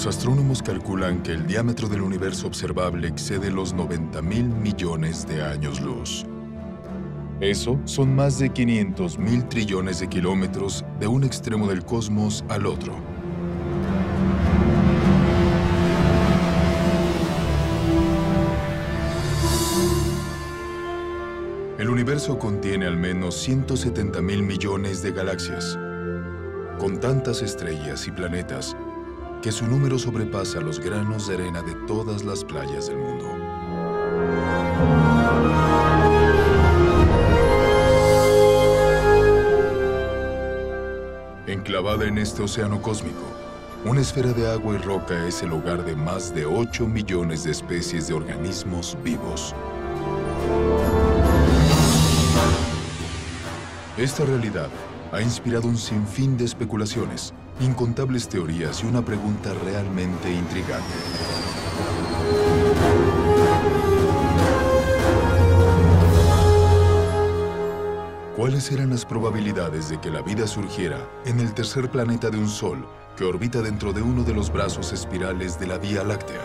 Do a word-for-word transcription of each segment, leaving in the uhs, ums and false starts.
Los astrónomos calculan que el diámetro del universo observable excede los noventa mil millones de años luz. Eso son más de quinientos mil trillones de kilómetros de un extremo del cosmos al otro. El universo contiene al menos ciento setenta mil millones de galaxias, con tantas estrellas y planetas que su número sobrepasa los granos de arena de todas las playas del mundo. Enclavada en este océano cósmico, una esfera de agua y roca es el hogar de más de ocho millones de especies de organismos vivos. Esta realidad ha inspirado un sinfín de especulaciones, incontables teorías y una pregunta realmente intrigante. ¿Cuáles eran las probabilidades de que la vida surgiera en el tercer planeta de un Sol que orbita dentro de uno de los brazos espirales de la Vía Láctea?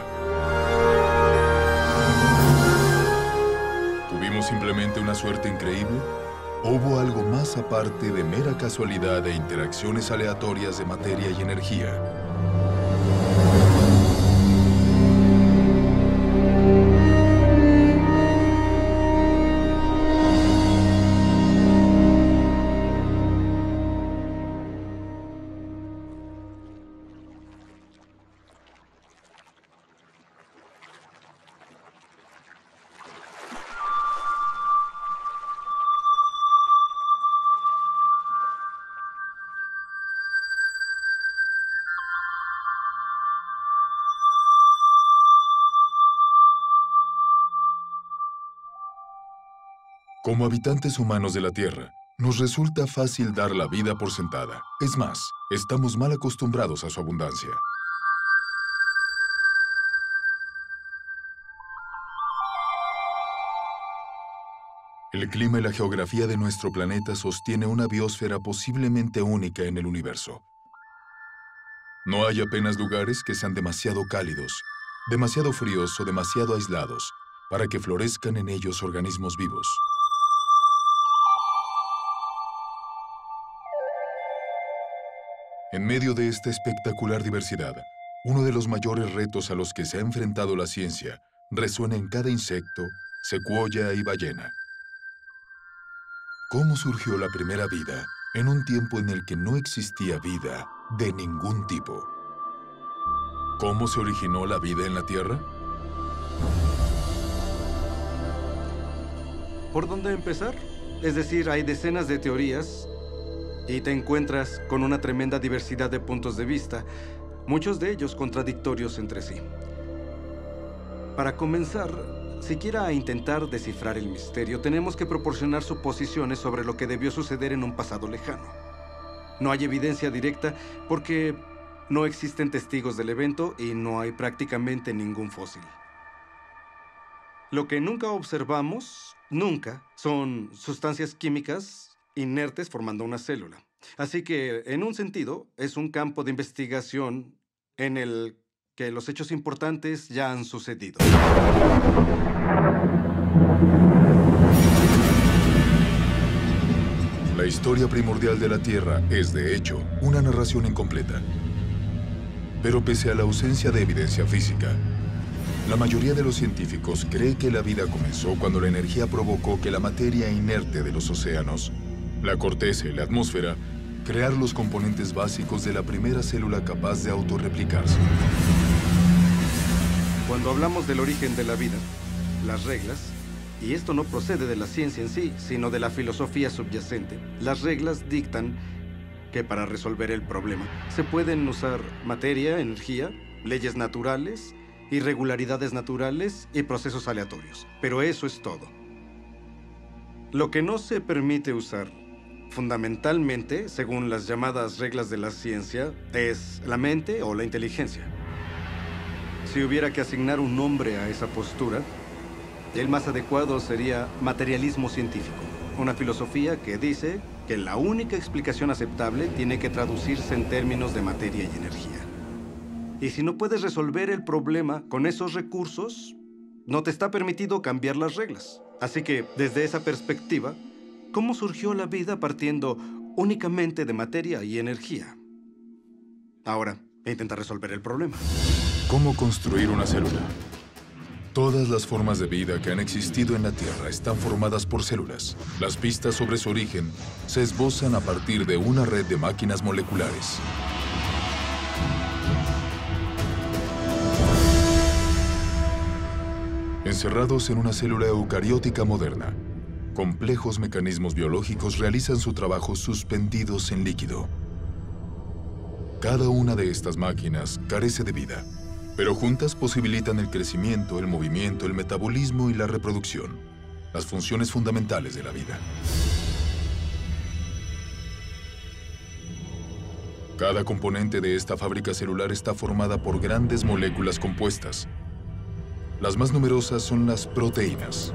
¿Tuvimos simplemente una suerte increíble? ¿O hubo algo más aparte de mera casualidad e interacciones aleatorias de materia y energía? Como habitantes humanos de la Tierra, nos resulta fácil dar la vida por sentada. Es más, estamos mal acostumbrados a su abundancia. El clima y la geografía de nuestro planeta sostiene una biosfera posiblemente única en el universo. No hay apenas lugares que sean demasiado cálidos, demasiado fríos o demasiado aislados para que florezcan en ellos organismos vivos. En medio de esta espectacular diversidad, uno de los mayores retos a los que se ha enfrentado la ciencia resuena en cada insecto, secuoya y ballena. ¿Cómo surgió la primera vida en un tiempo en el que no existía vida de ningún tipo? ¿Cómo se originó la vida en la Tierra? ¿Por dónde empezar? Es decir, hay decenas de teorías y te encuentras con una tremenda diversidad de puntos de vista, muchos de ellos contradictorios entre sí. Para comenzar, siquiera a intentar descifrar el misterio, tenemos que proporcionar suposiciones sobre lo que debió suceder en un pasado lejano. No hay evidencia directa porque no existen testigos del evento y no hay prácticamente ningún fósil. Lo que nunca observamos, nunca, son sustancias químicas inertes formando una célula. Así que, en un sentido, es un campo de investigación en el que los hechos importantes ya han sucedido. La historia primordial de la Tierra es, de hecho, una narración incompleta. Pero pese a la ausencia de evidencia física, la mayoría de los científicos cree que la vida comenzó cuando la energía provocó que la materia inerte de los océanos, la corteza y la atmósfera, crear los componentes básicos de la primera célula capaz de autorreplicarse. Cuando hablamos del origen de la vida, las reglas, y esto no procede de la ciencia en sí, sino de la filosofía subyacente, las reglas dictan que para resolver el problema se pueden usar materia, energía, leyes naturales, irregularidades naturales y procesos aleatorios. Pero eso es todo. Lo que no se permite usar, fundamentalmente, según las llamadas reglas de la ciencia, es la mente o la inteligencia. Si hubiera que asignar un nombre a esa postura, el más adecuado sería materialismo científico, una filosofía que dice que la única explicación aceptable tiene que traducirse en términos de materia y energía. Y si no puedes resolver el problema con esos recursos, no te está permitido cambiar las reglas. Así que, desde esa perspectiva, ¿cómo surgió la vida partiendo únicamente de materia y energía? Ahora, intenta resolver el problema. ¿Cómo construir una célula? Todas las formas de vida que han existido en la Tierra están formadas por células. Las pistas sobre su origen se esbozan a partir de una red de máquinas moleculares. Encerrados en una célula eucariótica moderna, complejos mecanismos biológicos realizan su trabajo suspendidos en líquido. Cada una de estas máquinas carece de vida, pero juntas posibilitan el crecimiento, el movimiento, el metabolismo y la reproducción, las funciones fundamentales de la vida. Cada componente de esta fábrica celular está formada por grandes moléculas compuestas. Las más numerosas son las proteínas.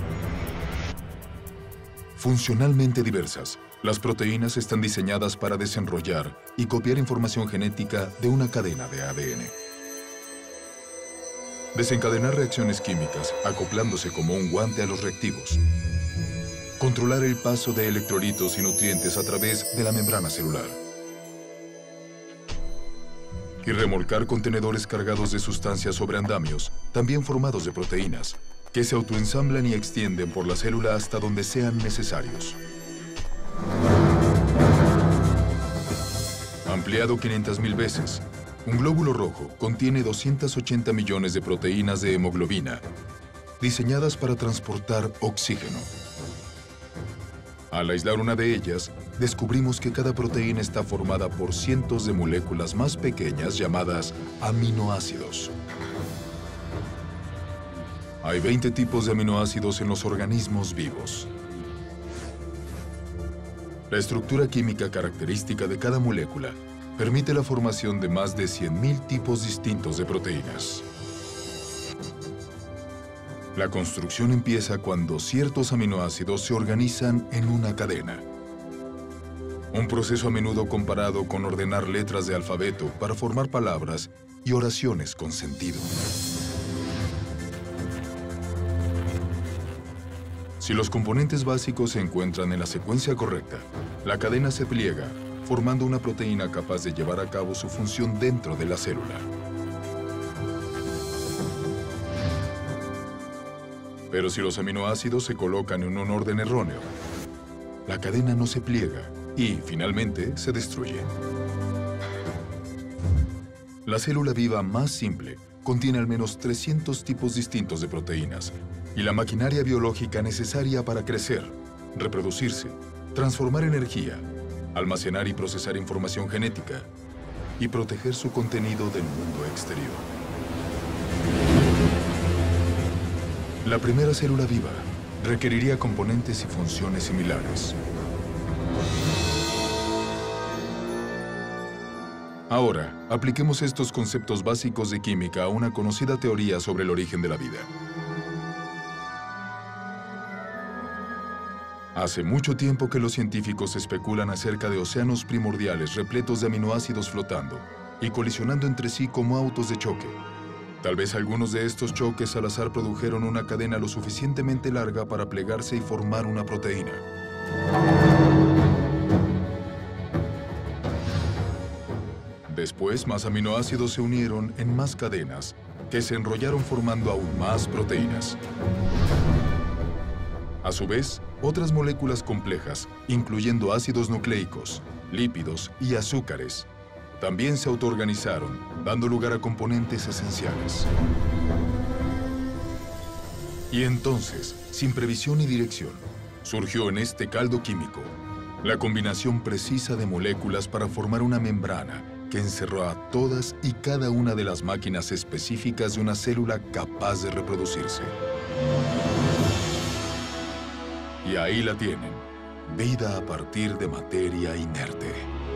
Funcionalmente diversas, las proteínas están diseñadas para desenrollar y copiar información genética de una cadena de A D N. Desencadenar reacciones químicas, acoplándose como un guante a los reactivos. Controlar el paso de electrolitos y nutrientes a través de la membrana celular. Y remolcar contenedores cargados de sustancias sobre andamios, también formados de proteínas, que se autoensamblan y extienden por la célula hasta donde sean necesarios. Ampliado quinientas mil veces, un glóbulo rojo contiene doscientos ochenta millones de proteínas de hemoglobina, diseñadas para transportar oxígeno. Al aislar una de ellas, descubrimos que cada proteína está formada por cientos de moléculas más pequeñas llamadas aminoácidos. Hay veinte tipos de aminoácidos en los organismos vivos. La estructura química característica de cada molécula permite la formación de más de cien mil tipos distintos de proteínas. La construcción empieza cuando ciertos aminoácidos se organizan en una cadena. Un proceso a menudo comparado con ordenar letras de alfabeto para formar palabras y oraciones con sentido. Si los componentes básicos se encuentran en la secuencia correcta, la cadena se pliega, formando una proteína capaz de llevar a cabo su función dentro de la célula. Pero si los aminoácidos se colocan en un orden erróneo, la cadena no se pliega y, finalmente, se destruye. La célula viva más simple contiene al menos trescientos tipos distintos de proteínas y la maquinaria biológica necesaria para crecer, reproducirse, transformar energía, almacenar y procesar información genética y proteger su contenido del mundo exterior. La primera célula viva requeriría componentes y funciones similares. Ahora, apliquemos estos conceptos básicos de química a una conocida teoría sobre el origen de la vida. Hace mucho tiempo que los científicos especulan acerca de océanos primordiales repletos de aminoácidos flotando y colisionando entre sí como autos de choque. Tal vez algunos de estos choques al azar produjeron una cadena lo suficientemente larga para plegarse y formar una proteína. Después, más aminoácidos se unieron en más cadenas que se enrollaron formando aún más proteínas. A su vez, otras moléculas complejas, incluyendo ácidos nucleicos, lípidos y azúcares, también se autoorganizaron, dando lugar a componentes esenciales. Y entonces, sin previsión ni dirección, surgió en este caldo químico la combinación precisa de moléculas para formar una membrana que encerró a todas y cada una de las máquinas específicas de una célula capaz de reproducirse. Y ahí la tienen, vida a partir de materia inerte.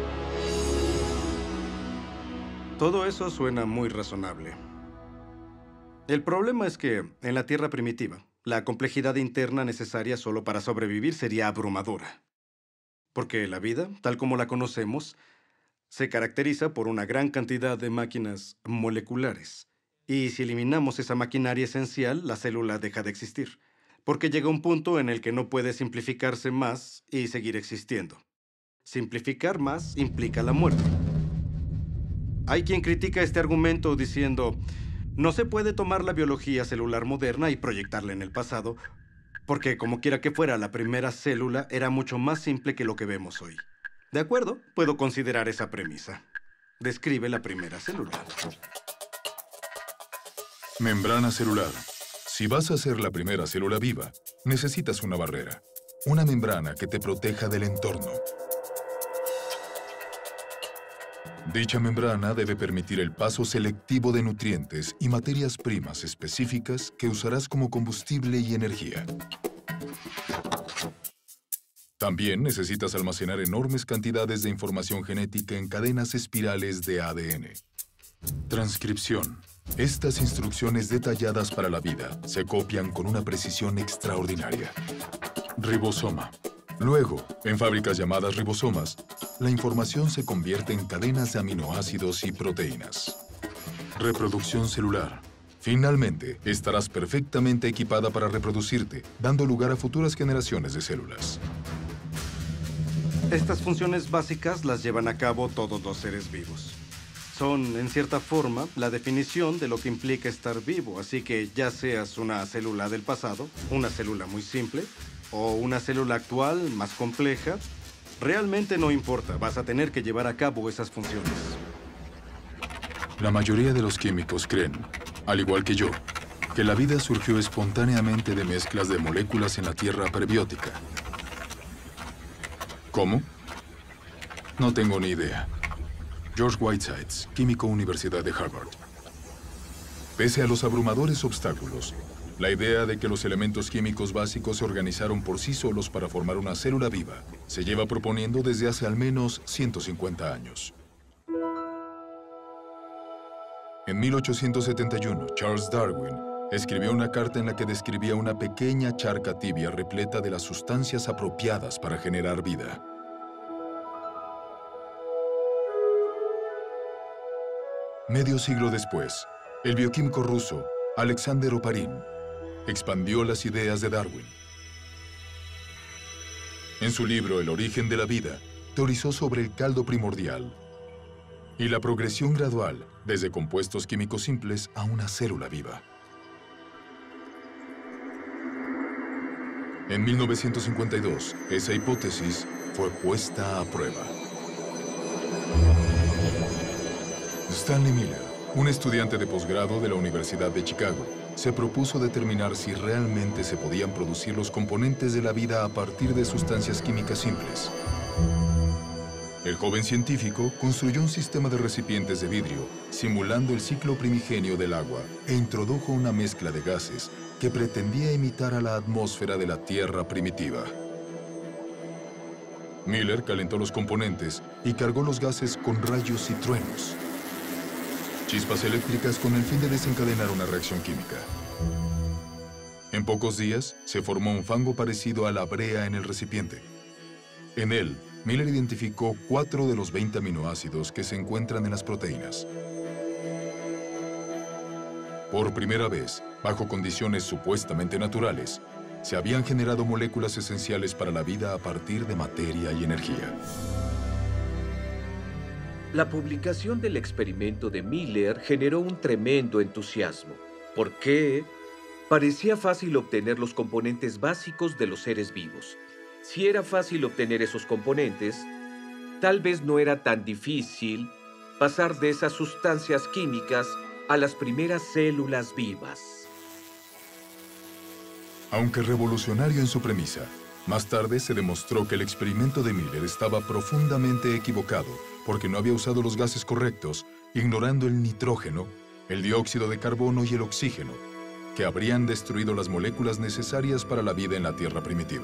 Todo eso suena muy razonable. El problema es que, en la Tierra primitiva, la complejidad interna necesaria solo para sobrevivir sería abrumadora. Porque la vida, tal como la conocemos, Se caracteriza por una gran cantidad de máquinas moleculares. Y si eliminamos esa maquinaria esencial, la célula deja de existir, porque llega un punto en el que no puede simplificarse más y seguir existiendo. Simplificar más implica la muerte. Hay quien critica este argumento diciendo, no se puede tomar la biología celular moderna y proyectarla en el pasado, porque como quiera que fuera, la primera célula era mucho más simple que lo que vemos hoy. De acuerdo, puedo considerar esa premisa. Describe la primera célula. Membrana celular. Si vas a ser la primera célula viva, necesitas una barrera, una membrana que te proteja del entorno. Dicha membrana debe permitir el paso selectivo de nutrientes y materias primas específicas que usarás como combustible y energía. También necesitas almacenar enormes cantidades de información genética en cadenas espirales de A D N. Transcripción. Estas instrucciones detalladas para la vida se copian con una precisión extraordinaria. Ribosoma. Luego, en fábricas llamadas ribosomas, la información se convierte en cadenas de aminoácidos y proteínas. Reproducción celular. Finalmente, estarás perfectamente equipada para reproducirte, dando lugar a futuras generaciones de células. Estas funciones básicas las llevan a cabo todos los seres vivos. Son, en cierta forma, la definición de lo que implica estar vivo, así que ya seas una célula del pasado, una célula muy simple, o una célula actual más compleja, realmente no importa, vas a tener que llevar a cabo esas funciones. La mayoría de los químicos creen, al igual que yo, que la vida surgió espontáneamente de mezclas de moléculas en la Tierra prebiótica. ¿Cómo? No tengo ni idea. George Whitesides, químico, Universidad de Harvard. Pese a los abrumadores obstáculos, la idea de que los elementos químicos básicos se organizaron por sí solos para formar una célula viva se lleva proponiendo desde hace al menos ciento cincuenta años. En mil ochocientos setenta y uno, Charles Darwin escribió una carta en la que describía una pequeña charca tibia repleta de las sustancias apropiadas para generar vida. Medio siglo después, el bioquímico ruso Alexander Oparin expandió las ideas de Darwin. En su libro El origen de la vida, teorizó sobre el caldo primordial y la progresión gradual desde compuestos químicos simples a una célula viva. En mil novecientos cincuenta y dos, esa hipótesis fue puesta a prueba. Stanley Miller, un estudiante de posgrado de la Universidad de Chicago, se propuso determinar si realmente se podían producir los componentes de la vida a partir de sustancias químicas simples. El joven científico construyó un sistema de recipientes de vidrio, simulando el ciclo primigenio del agua, e introdujo una mezcla de gases que pretendía imitar a la atmósfera de la Tierra primitiva. Miller calentó los componentes y cargó los gases con rayos y truenos, chispas eléctricas con el fin de desencadenar una reacción química. En pocos días, se formó un fango parecido a la brea en el recipiente. En él, Miller identificó cuatro de los veinte aminoácidos que se encuentran en las proteínas. Por primera vez, bajo condiciones supuestamente naturales, se habían generado moléculas esenciales para la vida a partir de materia y energía. La publicación del experimento de Miller generó un tremendo entusiasmo, porque parecía fácil obtener los componentes básicos de los seres vivos. Si era fácil obtener esos componentes, tal vez no era tan difícil pasar de esas sustancias químicas a las primeras células vivas. Aunque revolucionario en su premisa, más tarde se demostró que el experimento de Miller estaba profundamente equivocado porque no había usado los gases correctos, ignorando el nitrógeno, el dióxido de carbono y el oxígeno, que habrían destruido las moléculas necesarias para la vida en la Tierra primitiva.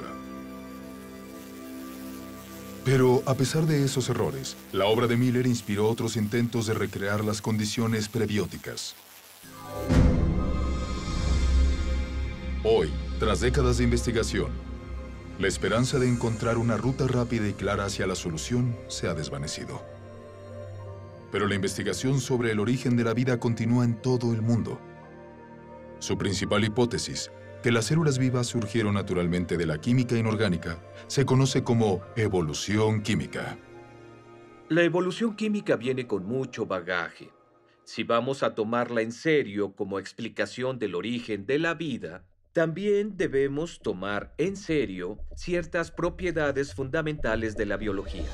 Pero, a pesar de esos errores, la obra de Miller inspiró otros intentos de recrear las condiciones prebióticas. Hoy, tras décadas de investigación, la esperanza de encontrar una ruta rápida y clara hacia la solución se ha desvanecido. Pero la investigación sobre el origen de la vida continúa en todo el mundo. Su principal hipótesis, que las células vivas surgieron naturalmente de la química inorgánica, se conoce como evolución química. La evolución química viene con mucho bagaje. Si vamos a tomarla en serio como explicación del origen de la vida, también debemos tomar en serio ciertas propiedades fundamentales de la biología.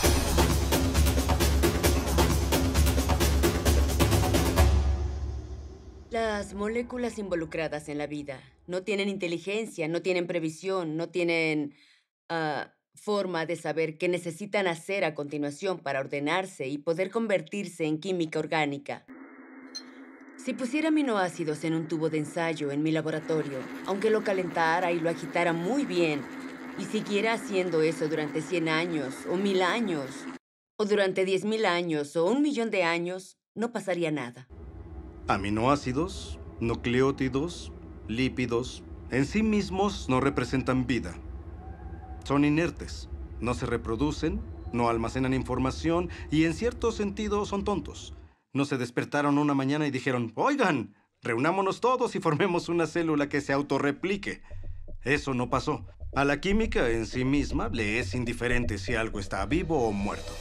Las moléculas involucradas en la vida no tienen inteligencia, no tienen previsión, no tienen ah, forma de saber qué necesitan hacer a continuación para ordenarse y poder convertirse en química orgánica. Si pusiera aminoácidos en un tubo de ensayo en mi laboratorio, aunque lo calentara y lo agitara muy bien, y siguiera haciendo eso durante cien años, o mil años, o durante diez mil años, o un millón de años, no pasaría nada. Aminoácidos, nucleótidos, lípidos, en sí mismos no representan vida. Son inertes, no se reproducen, no almacenan información y en cierto sentido son tontos. No se despertaron una mañana y dijeron, oigan, reunámonos todos y formemos una célula que se autorreplique. Eso no pasó. A la química en sí misma le es indiferente si algo está vivo o muerto.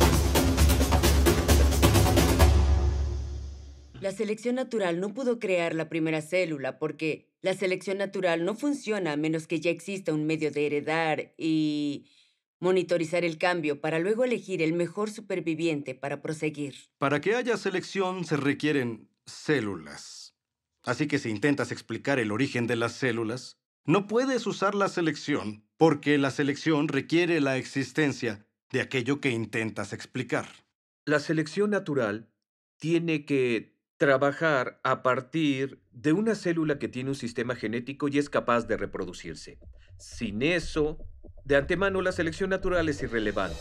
La selección natural no pudo crear la primera célula porque la selección natural no funciona a menos que ya exista un medio de heredar y monitorizar el cambio para luego elegir el mejor superviviente para proseguir. Para que haya selección se requieren células. Así que si intentas explicar el origen de las células, no puedes usar la selección porque la selección requiere la existencia de aquello que intentas explicar. La selección natural tiene que trabajar a partir de una célula que tiene un sistema genético y es capaz de reproducirse. Sin eso, de antemano la selección natural es irrelevante.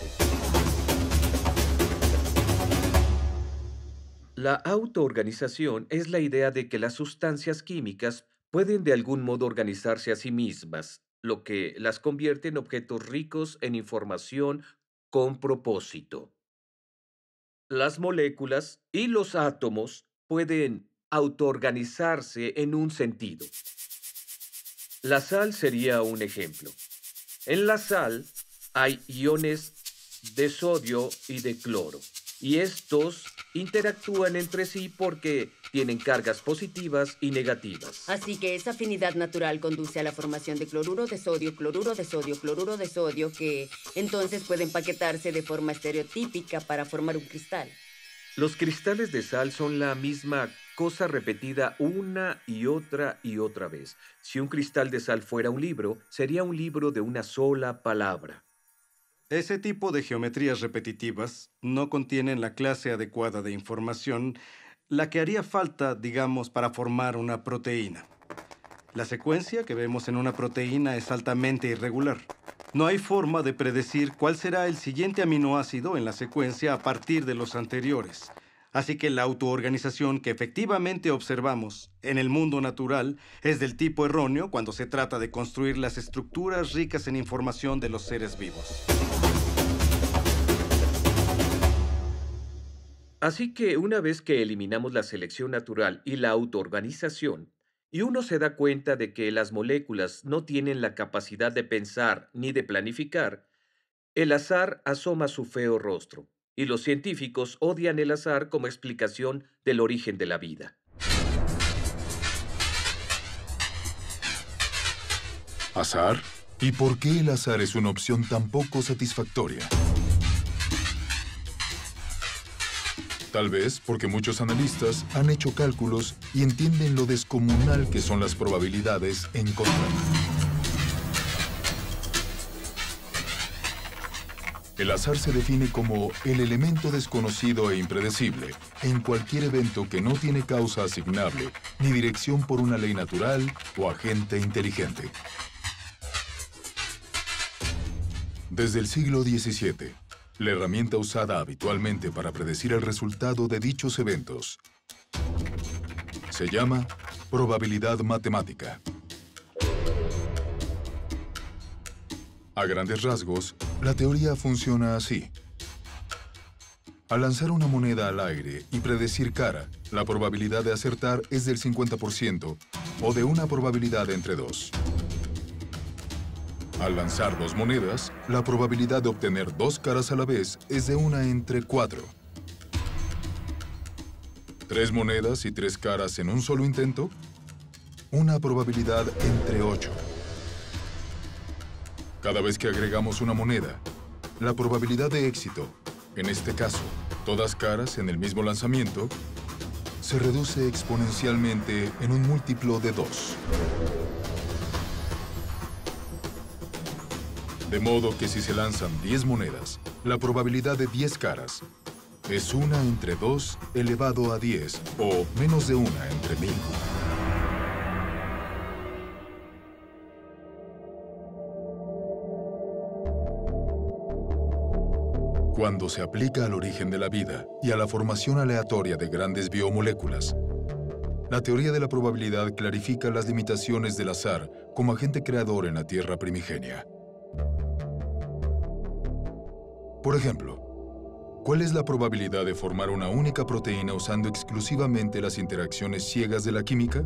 La autoorganización es la idea de que las sustancias químicas pueden de algún modo organizarse a sí mismas, lo que las convierte en objetos ricos en información con propósito. Las moléculas y los átomos pueden autoorganizarse en un sentido. La sal sería un ejemplo. En la sal hay iones de sodio y de cloro, y estos interactúan entre sí porque tienen cargas positivas y negativas. Así que esa afinidad natural conduce a la formación de cloruro de sodio, cloruro de sodio, cloruro de sodio, que entonces pueden empaquetarse de forma estereotípica para formar un cristal. Los cristales de sal son la misma cosa repetida una y otra y otra vez. Si un cristal de sal fuera un libro, sería un libro de una sola palabra. Ese tipo de geometrías repetitivas no contienen la clase adecuada de información, la que haría falta, digamos, para formar una proteína. La secuencia que vemos en una proteína es altamente irregular. No hay forma de predecir cuál será el siguiente aminoácido en la secuencia a partir de los anteriores. Así que la autoorganización que efectivamente observamos en el mundo natural es del tipo erróneo cuando se trata de construir las estructuras ricas en información de los seres vivos. Así que una vez que eliminamos la selección natural y la autoorganización, y uno se da cuenta de que las moléculas no tienen la capacidad de pensar ni de planificar, el azar asoma su feo rostro, y los científicos odian el azar como explicación del origen de la vida. ¿Azar? ¿Y por qué el azar es una opción tan poco satisfactoria? Tal vez porque muchos analistas han hecho cálculos y entienden lo descomunal que son las probabilidades en contra. El azar se define como el elemento desconocido e impredecible en cualquier evento que no tiene causa asignable ni dirección por una ley natural o agente inteligente. Desde el siglo diecisiete, la herramienta usada habitualmente para predecir el resultado de dichos eventos se llama probabilidad matemática. A grandes rasgos, la teoría funciona así. Al lanzar una moneda al aire y predecir cara, la probabilidad de acertar es del cincuenta por ciento o de una probabilidad entre dos. Al lanzar dos monedas, la probabilidad de obtener dos caras a la vez es de una entre cuatro. Tres monedas y tres caras en un solo intento, una probabilidad entre ocho. Cada vez que agregamos una moneda, la probabilidad de éxito, en este caso, todas caras en el mismo lanzamiento, se reduce exponencialmente en un múltiplo de dos. De modo que si se lanzan diez monedas, la probabilidad de diez caras es una entre dos elevado a diez, o menos de una entre mil. Cuando se aplica al origen de la vida y a la formación aleatoria de grandes biomoléculas, la teoría de la probabilidad clarifica las limitaciones del azar como agente creador en la Tierra primigenia. Por ejemplo, ¿cuál es la probabilidad de formar una única proteína usando exclusivamente las interacciones ciegas de la química?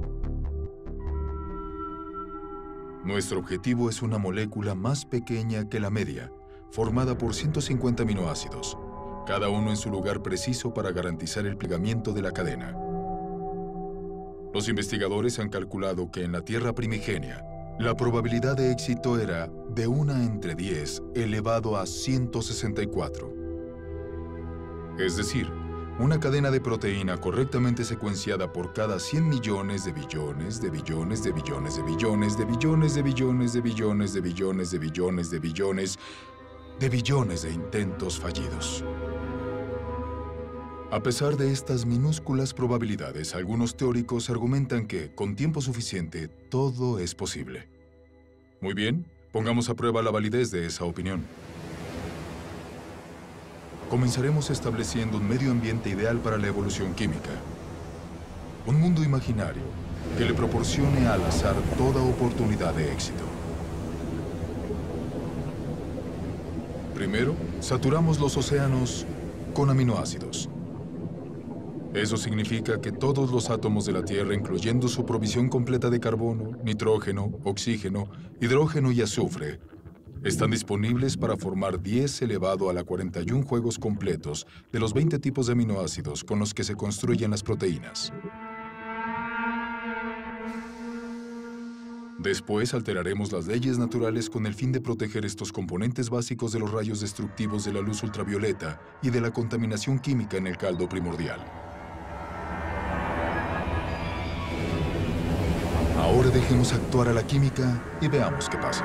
Nuestro objetivo es una molécula más pequeña que la media, formada por ciento cincuenta aminoácidos, cada uno en su lugar preciso para garantizar el plegamiento de la cadena. Los investigadores han calculado que en la Tierra primigenia, la probabilidad de éxito era de una entre diez elevado a ciento sesenta y cuatro. Es decir, una cadena de proteína correctamente secuenciada por cada cien millones de billones de billones de billones de billones de billones de billones de billones de billones de billones de billones de billones de intentos fallidos. A pesar de estas minúsculas probabilidades, algunos teóricos argumentan que, con tiempo suficiente, todo es posible. Muy bien, pongamos a prueba la validez de esa opinión. Comenzaremos estableciendo un medio ambiente ideal para la evolución química. Un mundo imaginario que le proporcione al azar toda oportunidad de éxito. Primero, saturamos los océanos con aminoácidos. Eso significa que todos los átomos de la Tierra, incluyendo su provisión completa de carbono, nitrógeno, oxígeno, hidrógeno y azufre, están disponibles para formar diez elevado a la cuarenta y uno juegos completos de los veinte tipos de aminoácidos con los que se construyen las proteínas. Después alteraremos las leyes naturales con el fin de proteger estos componentes básicos de los rayos destructivos de la luz ultravioleta y de la contaminación química en el caldo primordial. Ahora dejemos actuar a la química y veamos qué pasa.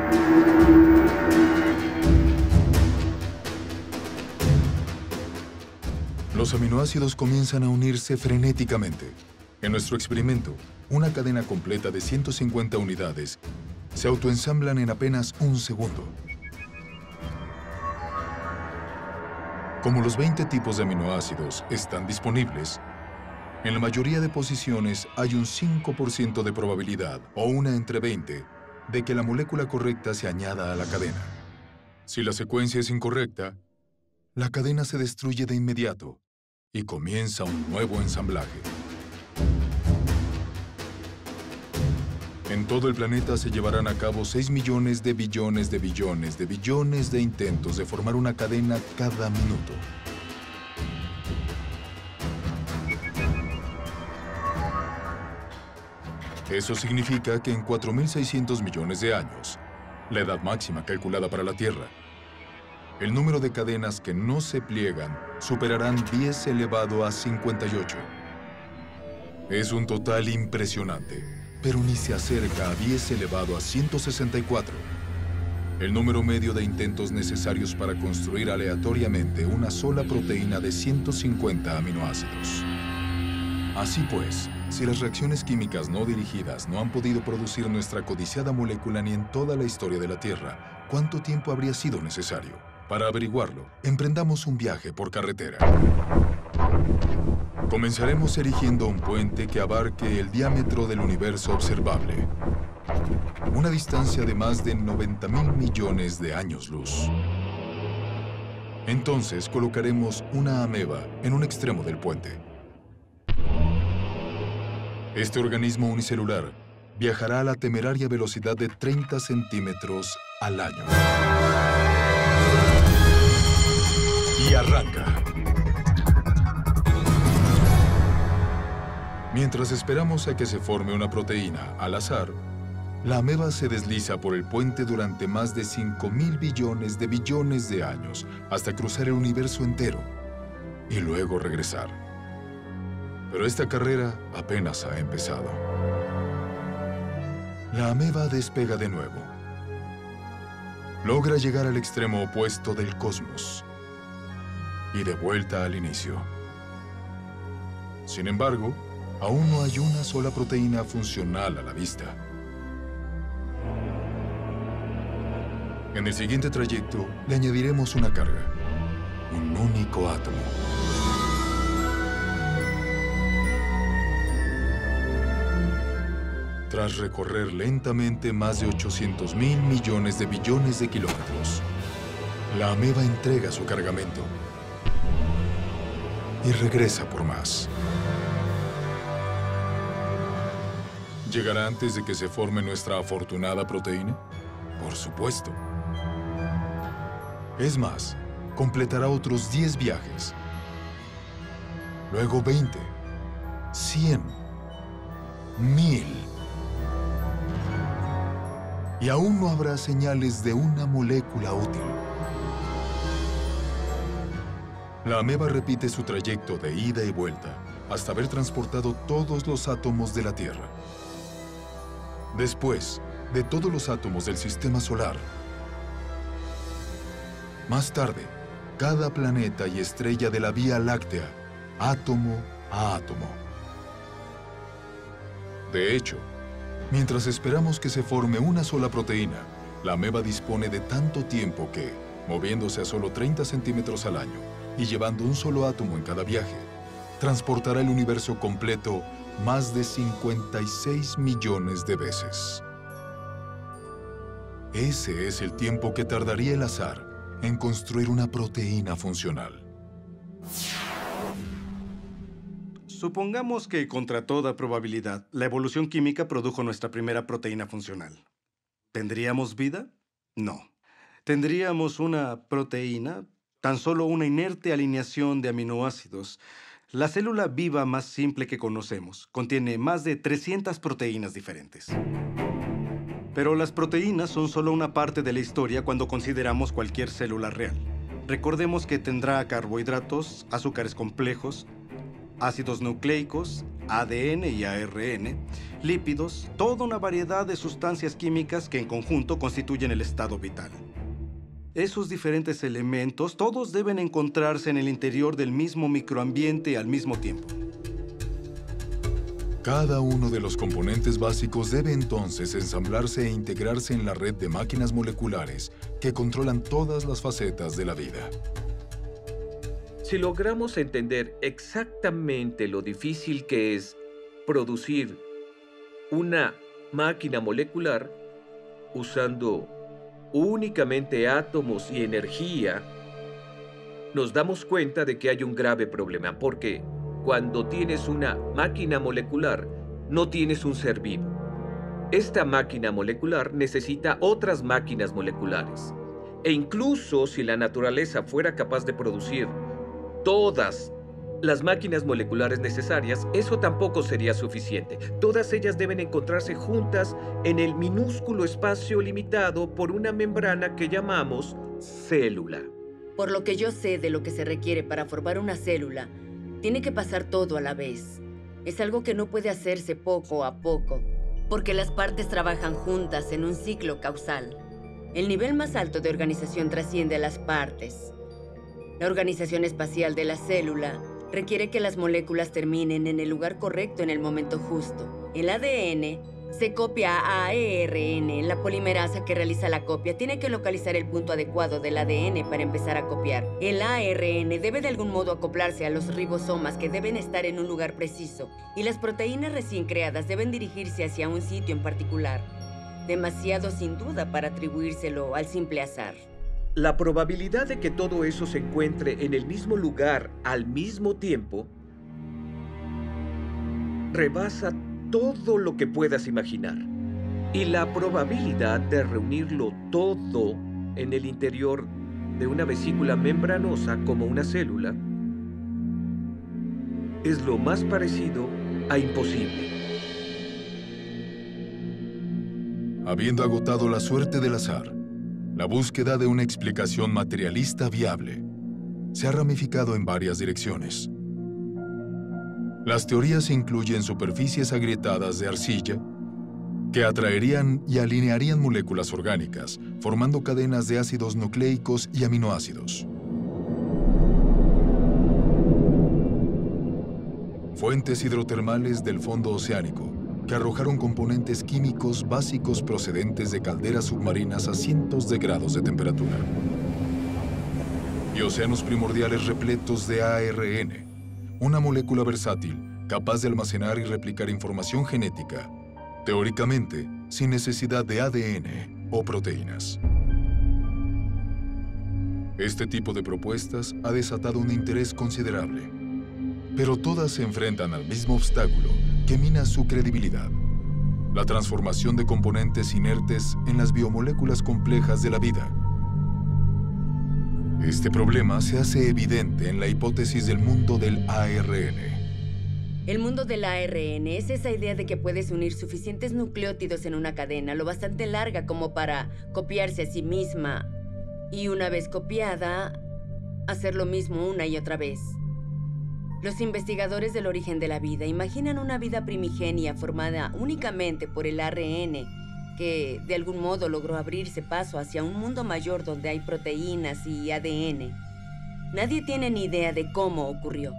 Los aminoácidos comienzan a unirse frenéticamente. En nuestro experimento, una cadena completa de ciento cincuenta unidades se autoensamblan en apenas un segundo. Como los veinte tipos de aminoácidos están disponibles, en la mayoría de posiciones hay un cinco por ciento de probabilidad, o una entre veinte, de que la molécula correcta se añada a la cadena. Si la secuencia es incorrecta, la cadena se destruye de inmediato y comienza un nuevo ensamblaje. En todo el planeta se llevarán a cabo seis millones de billones de billones de billones de intentos de formar una cadena cada minuto. Eso significa que en cuatro mil seiscientos millones de años, la edad máxima calculada para la Tierra, el número de cadenas que no se pliegan superarán diez elevado a cincuenta y ocho. Es un total impresionante, pero ni se acerca a diez elevado a ciento sesenta y cuatro, el número medio de intentos necesarios para construir aleatoriamente una sola proteína de ciento cincuenta aminoácidos. Así pues, si las reacciones químicas no dirigidas no han podido producir nuestra codiciada molécula ni en toda la historia de la Tierra, ¿cuánto tiempo habría sido necesario? Para averiguarlo, emprendamos un viaje por carretera. Comenzaremos erigiendo un puente que abarque el diámetro del universo observable, una distancia de más de noventa mil millones de años luz. Entonces colocaremos una ameba en un extremo del puente. Este organismo unicelular viajará a la temeraria velocidad de treinta centímetros al año. Y arranca. Mientras esperamos a que se forme una proteína al azar, la ameba se desliza por el puente durante más de cinco mil billones de billones de años hasta cruzar el universo entero y luego regresar. Pero esta carrera apenas ha empezado. La ameba despega de nuevo. Logra llegar al extremo opuesto del cosmos y de vuelta al inicio. Sin embargo, aún no hay una sola proteína funcional a la vista. En el siguiente trayecto, le añadiremos una carga, un único átomo. Tras recorrer lentamente más de ochocientos mil millones de billones de kilómetros, la ameba entrega su cargamento y regresa por más. ¿Llegará antes de que se forme nuestra afortunada proteína? Por supuesto. Es más, completará otros diez viajes. Luego veinte, cien, mil. Y aún no habrá señales de una molécula útil. La ameba repite su trayecto de ida y vuelta hasta haber transportado todos los átomos de la Tierra. Después de todos los átomos del Sistema Solar. Más tarde, cada planeta y estrella de la Vía Láctea, átomo a átomo. De hecho, mientras esperamos que se forme una sola proteína, la ameba dispone de tanto tiempo que, moviéndose a solo treinta centímetros al año y llevando un solo átomo en cada viaje, transportará el universo completo más de cincuenta y seis millones de veces. Ese es el tiempo que tardaría el azar en construir una proteína funcional. Supongamos que, contra toda probabilidad, la evolución química produjo nuestra primera proteína funcional. ¿Tendríamos vida? No. ¿Tendríamos una proteína? Tan solo una inerte alineación de aminoácidos. La célula viva más simple que conocemos contiene más de trescientas proteínas diferentes. Pero las proteínas son solo una parte de la historia cuando consideramos cualquier célula real. Recordemos que tendrá carbohidratos, azúcares complejos, ácidos nucleicos, A D N y A R N, lípidos, toda una variedad de sustancias químicas que en conjunto constituyen el estado vital. Esos diferentes elementos, todos deben encontrarse en el interior del mismo microambiente al mismo tiempo. Cada uno de los componentes básicos debe entonces ensamblarse e integrarse en la red de máquinas moleculares que controlan todas las facetas de la vida. Si logramos entender exactamente lo difícil que es producir una máquina molecular usando únicamente átomos y energía, nos damos cuenta de que hay un grave problema, porque cuando tienes una máquina molecular, no tienes un ser vivo. Esta máquina molecular necesita otras máquinas moleculares. E incluso si la naturaleza fuera capaz de producir todas las máquinas moleculares necesarias, eso tampoco sería suficiente. Todas ellas deben encontrarse juntas en el minúsculo espacio limitado por una membrana que llamamos célula. Por lo que yo sé de lo que se requiere para formar una célula, tiene que pasar todo a la vez. Es algo que no puede hacerse poco a poco, porque las partes trabajan juntas en un ciclo causal. El nivel más alto de organización trasciende a las partes. La organización espacial de la célula requiere que las moléculas terminen en el lugar correcto en el momento justo. El A D N se copia a A R N. La polimerasa que realiza la copia tiene que localizar el punto adecuado del A D N para empezar a copiar. El A R N debe de algún modo acoplarse a los ribosomas que deben estar en un lugar preciso, y las proteínas recién creadas deben dirigirse hacia un sitio en particular. Demasiado sin duda para atribuírselo al simple azar. La probabilidad de que todo eso se encuentre en el mismo lugar al mismo tiempo rebasa todo lo que puedas imaginar. Y la probabilidad de reunirlo todo en el interior de una vesícula membranosa como una célula es lo más parecido a imposible. Habiendo agotado la suerte del azar, la búsqueda de una explicación materialista viable se ha ramificado en varias direcciones. Las teorías incluyen superficies agrietadas de arcilla que atraerían y alinearían moléculas orgánicas, formando cadenas de ácidos nucleicos y aminoácidos. Fuentes hidrotermales del fondo oceánico que arrojaron componentes químicos básicos procedentes de calderas submarinas a cientos de grados de temperatura. Y océanos primordiales repletos de A R N, una molécula versátil capaz de almacenar y replicar información genética, teóricamente sin necesidad de A D N o proteínas. Este tipo de propuestas ha desatado un interés considerable, pero todas se enfrentan al mismo obstáculo que mina su credibilidad: la transformación de componentes inertes en las biomoléculas complejas de la vida. Este problema se hace evidente en la hipótesis del mundo del A R N. El mundo del A R N es esa idea de que puedes unir suficientes nucleótidos en una cadena lo bastante larga como para copiarse a sí misma y, una vez copiada, hacer lo mismo una y otra vez. Los investigadores del origen de la vida imaginan una vida primigenia formada únicamente por el A R N que, de algún modo, logró abrirse paso hacia un mundo mayor donde hay proteínas y A D N. Nadie tiene ni idea de cómo ocurrió.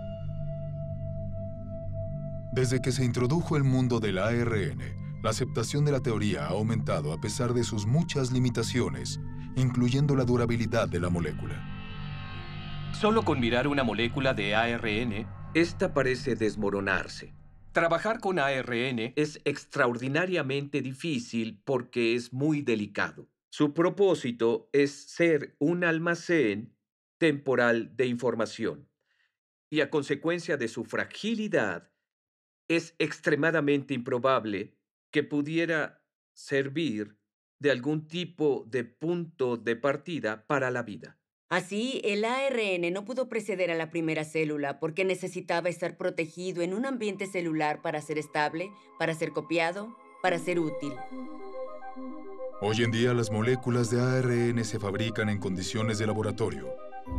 Desde que se introdujo el mundo del A R N, la aceptación de la teoría ha aumentado a pesar de sus muchas limitaciones, incluyendo la durabilidad de la molécula. Solo con mirar una molécula de A R N, esta parece desmoronarse. trabajar con A R N Es extraordinariamente difícil porque es muy delicado. Su propósito es ser un almacén temporal de información. Y a consecuencia de su fragilidad, es extremadamente improbable que pudiera servir de algún tipo de punto de partida para la vida. Así, el A R N no pudo preceder a la primera célula porque necesitaba estar protegido en un ambiente celular para ser estable, para ser copiado, para ser útil. Hoy en día, las moléculas de A R N se fabrican en condiciones de laboratorio.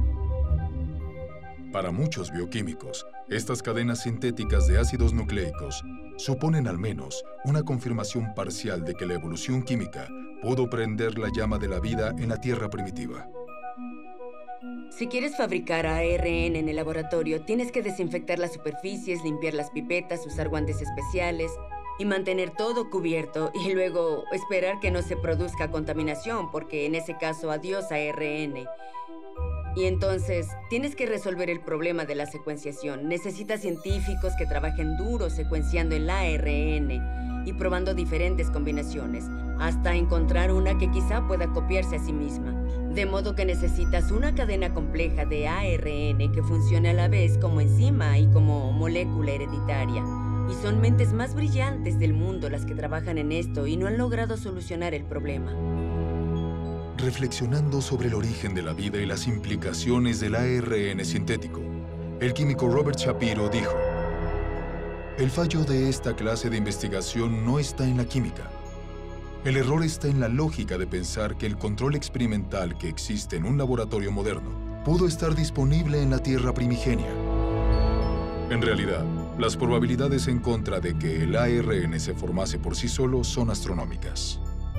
Para muchos bioquímicos, estas cadenas sintéticas de ácidos nucleicos suponen al menos una confirmación parcial de que la evolución química pudo prender la llama de la vida en la Tierra primitiva. Si quieres fabricar A R N en el laboratorio, tienes que desinfectar las superficies, limpiar las pipetas, usar guantes especiales y mantener todo cubierto y luego esperar que no se produzca contaminación, porque en ese caso, adiós A R N. Y entonces, tienes que resolver el problema de la secuenciación. Necesitas científicos que trabajen duro secuenciando el A R N y probando diferentes combinaciones, hasta encontrar una que quizá pueda copiarse a sí misma. De modo que necesitas una cadena compleja de A R N que funcione a la vez como enzima y como molécula hereditaria. Y son mentes más brillantes del mundo las que trabajan en esto y no han logrado solucionar el problema. Reflexionando sobre el origen de la vida y las implicaciones del A R N sintético, el químico Robert Shapiro dijo: "El fallo de esta clase de investigación no está en la química. El error está en la lógica de pensar que el control experimental que existe en un laboratorio moderno pudo estar disponible en la Tierra primigenia. En realidad, las probabilidades en contra de que el A R N se formase por sí solo son astronómicas."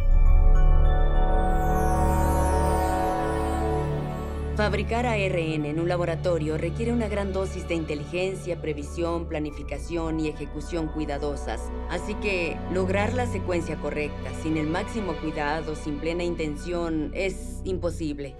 Fabricar A R N en un laboratorio requiere una gran dosis de inteligencia, previsión, planificación y ejecución cuidadosas. Así que lograr la secuencia correcta, sin el máximo cuidado, sin plena intención, es imposible.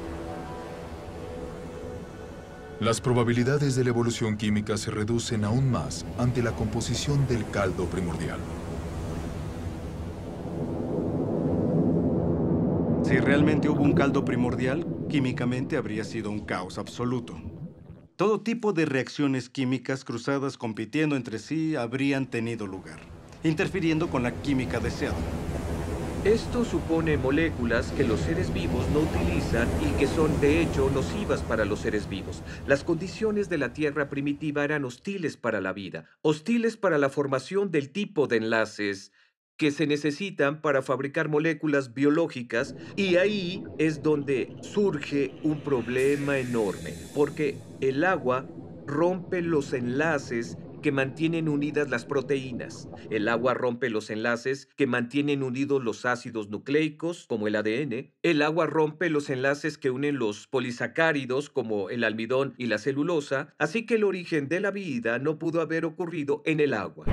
Las probabilidades de la evolución química se reducen aún más ante la composición del caldo primordial. Si realmente hubo un caldo primordial, químicamente habría sido un caos absoluto. Todo tipo de reacciones químicas cruzadas compitiendo entre sí habrían tenido lugar, interfiriendo con la química deseada. Esto supone moléculas que los seres vivos no utilizan y que son, de hecho, nocivas para los seres vivos. Las condiciones de la Tierra primitiva eran hostiles para la vida, hostiles para la formación del tipo de enlaces que se necesitan para fabricar moléculas biológicas, y ahí es donde surge un problema enorme, porque el agua rompe los enlaces que mantienen unidas las proteínas. El agua rompe los enlaces que mantienen unidos los ácidos nucleicos, como el A D N. El agua rompe los enlaces que unen los polisacáridos, como el almidón y la celulosa. Así que el origen de la vida no pudo haber ocurrido en el agua.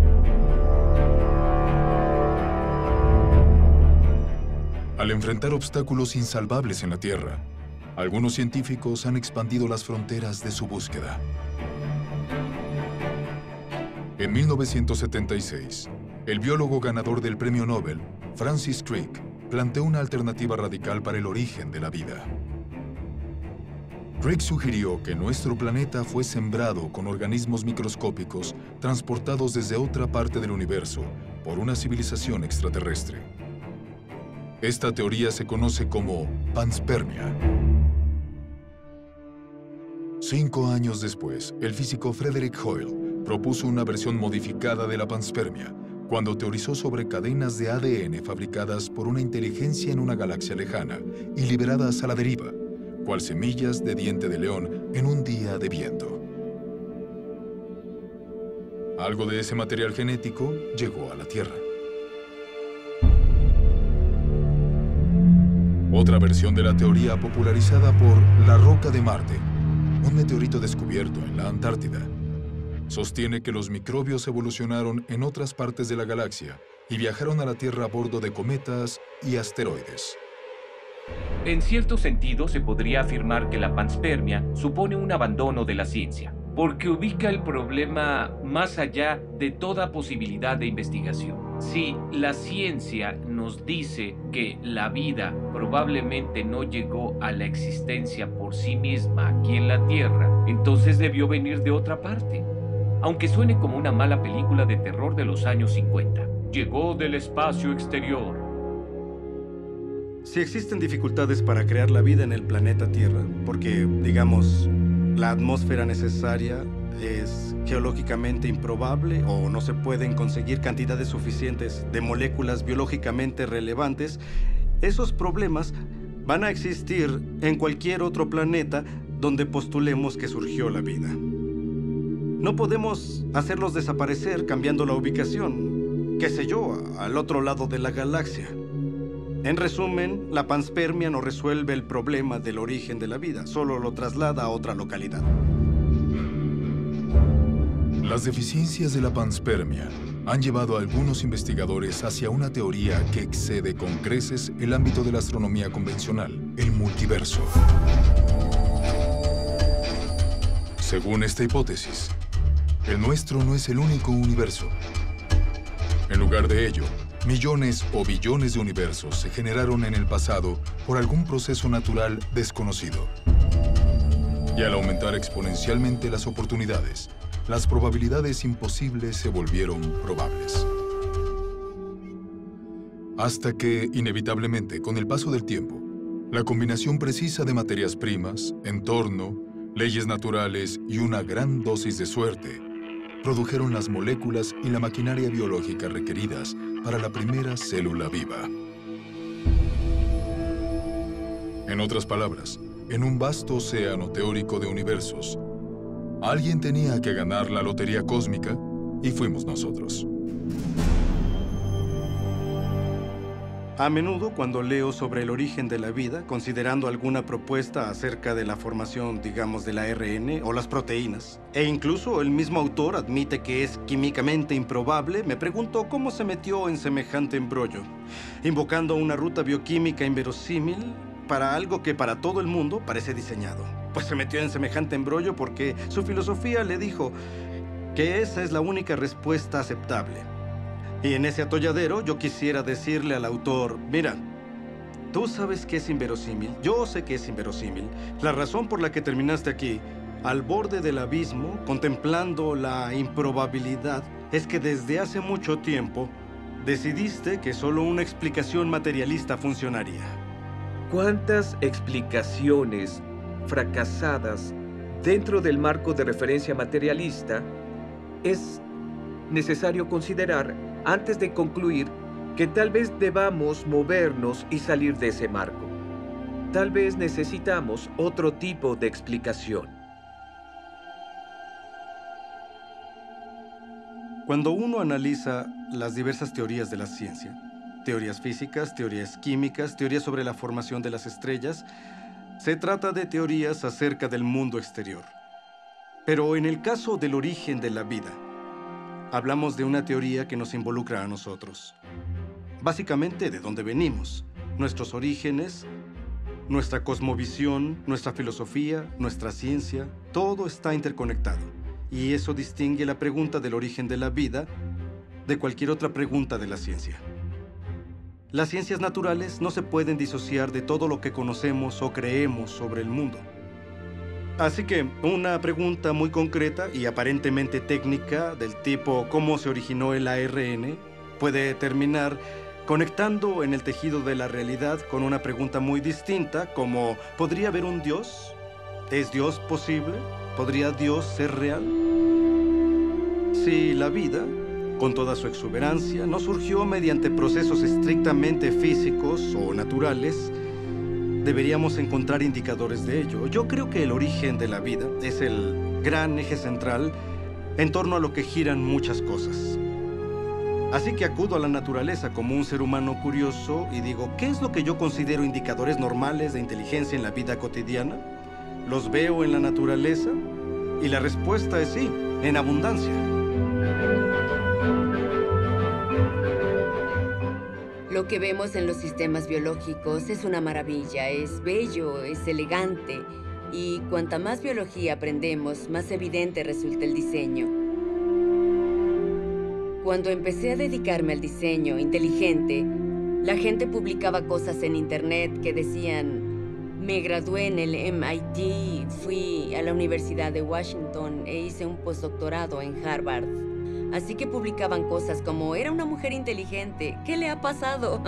Al enfrentar obstáculos insalvables en la Tierra, algunos científicos han expandido las fronteras de su búsqueda. En mil novecientos setenta y seis, el biólogo ganador del Premio Nobel, Francis Crick, planteó una alternativa radical para el origen de la vida. Crick sugirió que nuestro planeta fue sembrado con organismos microscópicos transportados desde otra parte del universo por una civilización extraterrestre. Esta teoría se conoce como panspermia. Cinco años después, el físico Frederick Hoyle propuso una versión modificada de la panspermia, cuando teorizó sobre cadenas de A D N fabricadas por una inteligencia en una galaxia lejana y liberadas a la deriva, cual semillas de diente de león en un día de viento. Algo de ese material genético llegó a la Tierra. Otra versión de la teoría popularizada por la roca de Marte, un meteorito descubierto en la Antártida, sostiene que los microbios evolucionaron en otras partes de la galaxia y viajaron a la Tierra a bordo de cometas y asteroides. En cierto sentido, se podría afirmar que la panspermia supone un abandono de la ciencia, porque ubica el problema más allá de toda posibilidad de investigación. Si la ciencia nos dice que la vida probablemente no llegó a la existencia por sí misma aquí en la Tierra, entonces debió venir de otra parte. Aunque suene como una mala película de terror de los años cincuenta. Llegó del espacio exterior. Si existen dificultades para crear la vida en el planeta Tierra, porque, digamos, la atmósfera necesaria es geológicamente improbable o no se pueden conseguir cantidades suficientes de moléculas biológicamente relevantes, esos problemas van a existir en cualquier otro planeta donde postulemos que surgió la vida. No podemos hacerlos desaparecer cambiando la ubicación, qué sé yo, al otro lado de la galaxia. En resumen, la panspermia no resuelve el problema del origen de la vida, solo lo traslada a otra localidad. Las deficiencias de la panspermia han llevado a algunos investigadores hacia una teoría que excede con creces el ámbito de la astronomía convencional, el multiverso. Según esta hipótesis, el nuestro no es el único universo. En lugar de ello, millones o billones de universos se generaron en el pasado por algún proceso natural desconocido. Y al aumentar exponencialmente las oportunidades, las probabilidades imposibles se volvieron probables. Hasta que, inevitablemente, con el paso del tiempo, la combinación precisa de materias primas, entorno, leyes naturales y una gran dosis de suerte produjeron las moléculas y la maquinaria biológica requeridas para la primera célula viva. En otras palabras, en un vasto océano teórico de universos, alguien tenía que ganar la lotería cósmica y fuimos nosotros. A menudo, cuando leo sobre el origen de la vida, considerando alguna propuesta acerca de la formación, digamos, del A R N o las proteínas, e incluso el mismo autor admite que es químicamente improbable, me pregunto cómo se metió en semejante embrollo, invocando una ruta bioquímica inverosímil para algo que para todo el mundo parece diseñado. Pues se metió en semejante embrollo porque su filosofía le dijo que esa es la única respuesta aceptable. Y en ese atolladero yo quisiera decirle al autor, mira, Tú sabes que es inverosímil, yo sé que es inverosímil. La razón por la que terminaste aquí, al borde del abismo, contemplando la improbabilidad, es que desde hace mucho tiempo decidiste que solo una explicación materialista funcionaría. ¿Cuántas explicaciones fracasadas dentro del marco de referencia materialista es necesario considerar antes de concluir que tal vez debamos movernos y salir de ese marco? Tal vez necesitamos otro tipo de explicación. Cuando uno analiza las diversas teorías de la ciencia, teorías físicas, teorías químicas, teorías sobre la formación de las estrellas, se trata de teorías acerca del mundo exterior. Pero en el caso del origen de la vida, hablamos de una teoría que nos involucra a nosotros. Básicamente, de dónde venimos, nuestros orígenes, nuestra cosmovisión, nuestra filosofía, nuestra ciencia, todo está interconectado. Y eso distingue la pregunta del origen de la vida de cualquier otra pregunta de la ciencia. Las ciencias naturales no se pueden disociar de todo lo que conocemos o creemos sobre el mundo. Así que una pregunta muy concreta y aparentemente técnica del tipo ¿cómo se originó el A R N? Puede terminar conectando en el tejido de la realidad con una pregunta muy distinta como ¿podría haber un Dios? ¿Es Dios posible? ¿Podría Dios ser real? Si la vida, con toda su exuberancia, no surgió mediante procesos estrictamente físicos o naturales, deberíamos encontrar indicadores de ello. Yo creo que el origen de la vida es el gran eje central en torno a lo que giran muchas cosas. Así que acudo a la naturaleza como un ser humano curioso y digo, ¿qué es lo que yo considero indicadores normales de inteligencia en la vida cotidiana? ¿Los veo en la naturaleza? Y la respuesta es sí, en abundancia. Lo que vemos en los sistemas biológicos es una maravilla, es bello, es elegante. Y cuanta más biología aprendemos, más evidente resulta el diseño. Cuando empecé a dedicarme al diseño inteligente, la gente publicaba cosas en internet que decían: me gradué en el M I T, fui a la Universidad de Washington e hice un postdoctorado en Harvard. Así que publicaban cosas como: era una mujer inteligente, ¿qué le ha pasado?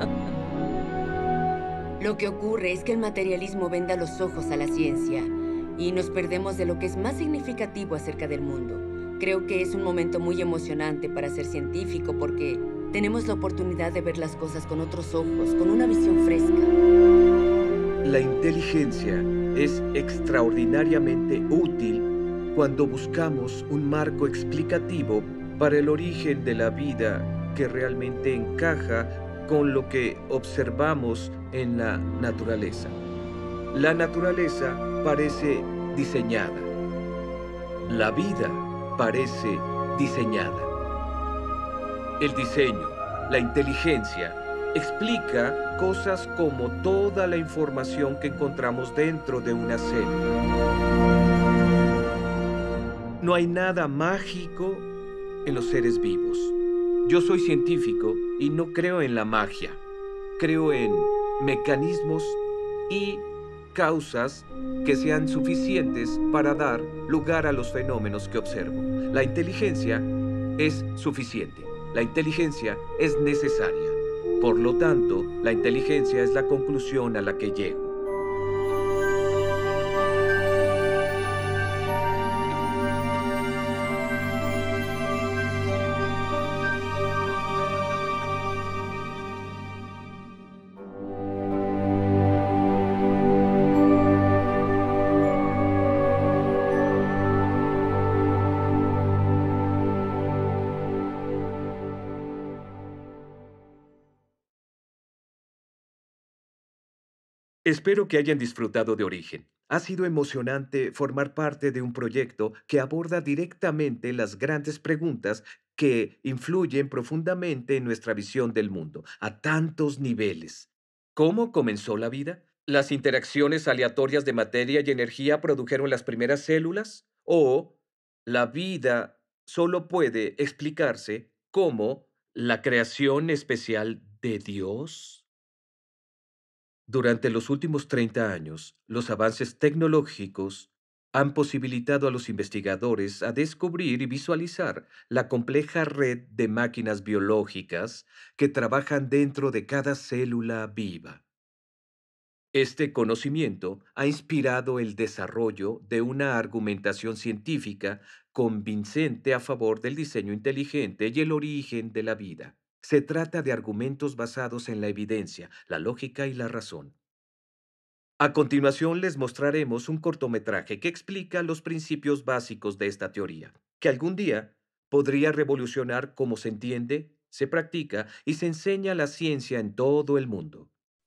Lo que ocurre es que el materialismo venda los ojos a la ciencia y nos perdemos de lo que es más significativo acerca del mundo. Creo que es un momento muy emocionante para ser científico porque tenemos la oportunidad de ver las cosas con otros ojos, con una visión fresca. La inteligencia es extraordinariamente útil cuando buscamos un marco explicativo para el origen de la vida que realmente encaja con lo que observamos en la naturaleza. La naturaleza parece diseñada. La vida parece diseñada. El diseño, la inteligencia, explica cosas como toda la información que encontramos dentro de una célula. No hay nada mágico en los seres vivos. Yo soy científico y no creo en la magia. Creo en mecanismos y causas que sean suficientes para dar lugar a los fenómenos que observo. La inteligencia es suficiente. La inteligencia es necesaria. Por lo tanto, la inteligencia es la conclusión a la que llego. Espero que hayan disfrutado de Origen. Ha sido emocionante formar parte de un proyecto que aborda directamente las grandes preguntas que influyen profundamente en nuestra visión del mundo, a tantos niveles. ¿Cómo comenzó la vida? ¿Las interacciones aleatorias de materia y energía produjeron las primeras células? ¿O la vida solo puede explicarse como la creación especial de Dios? Durante los últimos treinta años, los avances tecnológicos han posibilitado a los investigadores a descubrir y visualizar la compleja red de máquinas biológicas que trabajan dentro de cada célula viva. Este conocimiento ha inspirado el desarrollo de una argumentación científica convincente a favor del diseño inteligente y el origen de la vida. Se trata de argumentos basados en la evidencia, la lógica y la razón. A continuación les mostraremos un cortometraje que explica los principios básicos de esta teoría, que algún día podría revolucionar cómo se entiende, se practica y se enseña la ciencia en todo el mundo.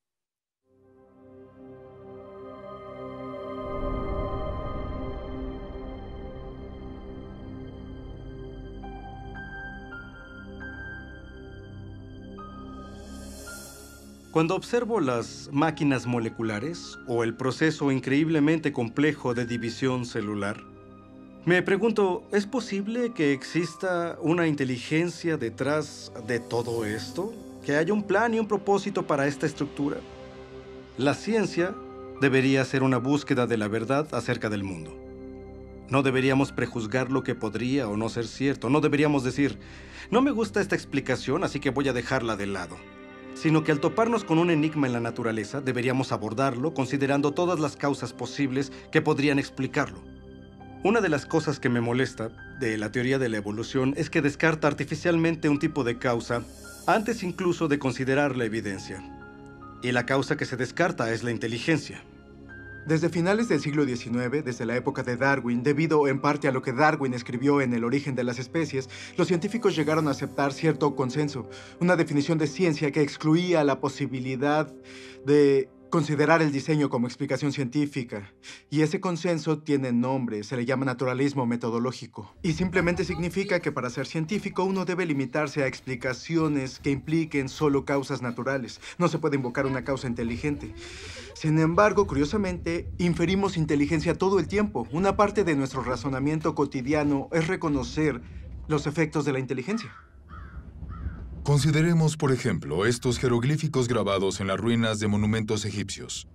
Cuando observo las máquinas moleculares o el proceso increíblemente complejo de división celular, me pregunto, ¿es posible que exista una inteligencia detrás de todo esto? ¿Que haya un plan y un propósito para esta estructura? La ciencia debería ser una búsqueda de la verdad acerca del mundo. No deberíamos prejuzgar lo que podría o no ser cierto. No deberíamos decir, no me gusta esta explicación, así que voy a dejarla de lado. Sino que al toparnos con un enigma en la naturaleza, deberíamos abordarlo considerando todas las causas posibles que podrían explicarlo. Una de las cosas que me molesta de la teoría de la evolución es que descarta artificialmente un tipo de causa antes incluso de considerar la evidencia. Y la causa que se descarta es la inteligencia. Desde finales del siglo diecinueve, desde la época de Darwin, debido en parte a lo que Darwin escribió en El origen de las especies, los científicos llegaron a aceptar cierto consenso, una definición de ciencia que excluía la posibilidad de considerar el diseño como explicación científica. Y ese consenso tiene nombre, se le llama naturalismo metodológico. Y simplemente significa que para ser científico uno debe limitarse a explicaciones que impliquen solo causas naturales. No se puede invocar una causa inteligente. Sin embargo, curiosamente, inferimos inteligencia todo el tiempo. Una parte de nuestro razonamiento cotidiano es reconocer los efectos de la inteligencia. Consideremos, por ejemplo, estos jeroglíficos grabados en las ruinas de monumentos egipcios.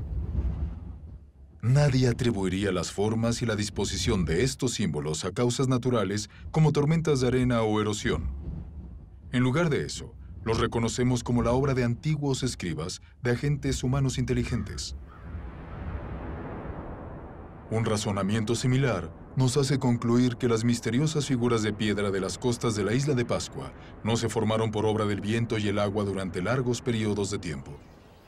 Nadie atribuiría las formas y la disposición de estos símbolos a causas naturales como tormentas de arena o erosión. En lugar de eso, los reconocemos como la obra de antiguos escribas de agentes humanos inteligentes. Un razonamiento similar nos hace concluir que las misteriosas figuras de piedra de las costas de la isla de Pascua no se formaron por obra del viento y el agua durante largos periodos de tiempo.